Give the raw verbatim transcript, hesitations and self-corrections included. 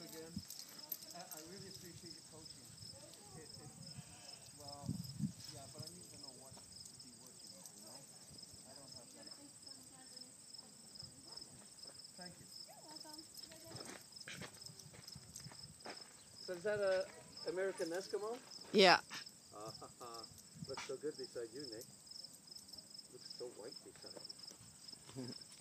again. I, I really appreciate your coaching. It, it, well, yeah, but I need to know what to be working with, you know? I don't have that. Thank you. You're welcome. So is that a American Eskimo? Yeah. Uh, looks so good beside you, Nick. Looks so white beside you.